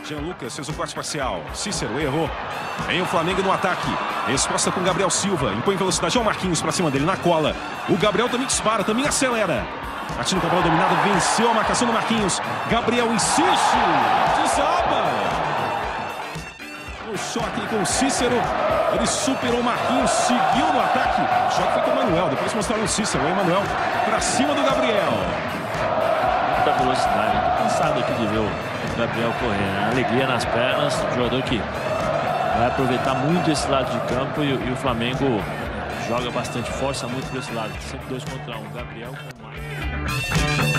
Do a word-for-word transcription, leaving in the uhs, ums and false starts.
Jean Lucas fez o corte parcial. Cícero errou. Vem o Flamengo no ataque. Resposta com Gabriel Silva. Impõe velocidade ao Marquinhos pra cima dele na cola. O Gabriel também dispara, também acelera. Partindo com a bola dominada, venceu a marcação do Marquinhos. Gabriel insiste. Desaba. O choque com o Cícero. Ele superou o Marquinhos, seguiu no ataque. O choque foi com o Emanuel. Depois mostraram o Cícero. O Emanuel pra cima do Gabriel. Muita velocidade. Tô cansado aqui de ver o Gabriel correr, né? Alegria nas pernas. Um jogador que vai aproveitar muito esse lado de campo e, e o Flamengo joga bastante, força muito para esse lado. Sempre dois contra um. Gabriel com o Marcos.